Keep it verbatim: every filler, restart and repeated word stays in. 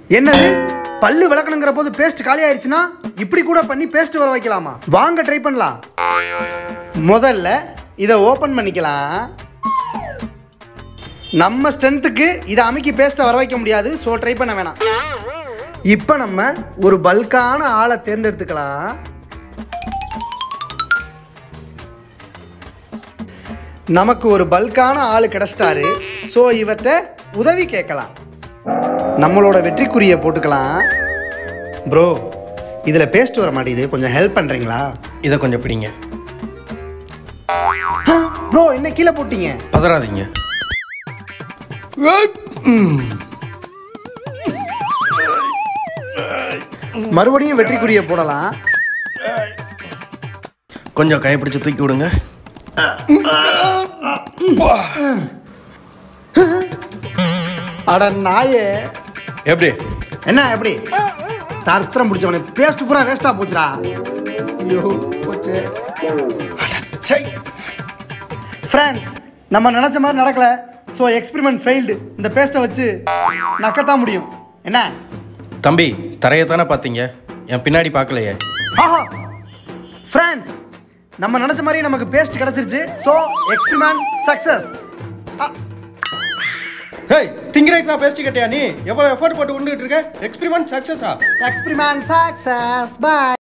என்னது பல்லு விளக்கணுங்கிற போது பேஸ்ட் காலி ஆயிடுச்சுன்னா இப்படி கூட பண்ணி பேஸ்ட் வர வைக்கலாமா? வாங்க ட்ரை பண்ணலாம். முதல்ல இதை ஓப்பன் பண்ணிக்கலாம். நம்ம ஸ்ட்ரென்த்துக்கு இதை அமைக்கி பேஸ்ட்டை வர வைக்க முடியாது, ஸோ ட்ரை பண்ண வேணாம். இப்போ நம்ம ஒரு பல்கான ஆளை தேர்ந்தெடுத்துக்கலாம். நமக்கு ஒரு பல்கான ஆள் கிடச்சிட்டாரு. ஸோ இவர்கிட்ட உதவி கேட்கலாம். நம்மளோட வெற்றிக்குரிய போட்டுக்கலாம். ப்ரோ, இதில் பேஸ்ட் வர மாட்டேங்குது, கொஞ்சம் ஹெல்ப் பண்ணுறீங்களா? இதை கொஞ்சம் பிடிங்க. ப்ரோ, என்ன கீழே போட்டீங்க? பதறாதீங்க. மறுபடியும் வெற்றிக்குரிய போடலாம். கொஞ்சம் கை பிடிச்சு தூக்கி விடுங்க. அட நாயே, எப்படி என்ன எப்படி தர்த்தரம் பிடிச்சவனே, பேஸ்ட் பூரா வேஸ்டா போச்சுடா. ஐயோ போச்சு. ஃப்ரெண்ட்ஸ், நம்ம நினைச்ச மாதிரி நடக்கல. So experiment failed. இந்த பேஸ்ட்டை வச்சு நக்கத்தான் முடியும். என்ன தம்பி, தரையை தானே பார்த்தீங்க, என் பின்னாடி பார்க்கலையே. ஆஹா ஃப்ரெண்ட்ஸ், நம்ம நினைச்ச மாதிரி நமக்கு பேஸ்ட் கிடைச்சிருச்சு. So experiment success. ஹேய், திங்கிறதுக்கு நான் பேஸ்ட் கேட்டியா? நீ எவ்வளோ எஃபோர்ட் போட்டு உண்டுகிட்டு இருக்க? எக்ஸ்பெரிமெண்ட் சக்ஸஸா? Experiment success. பை.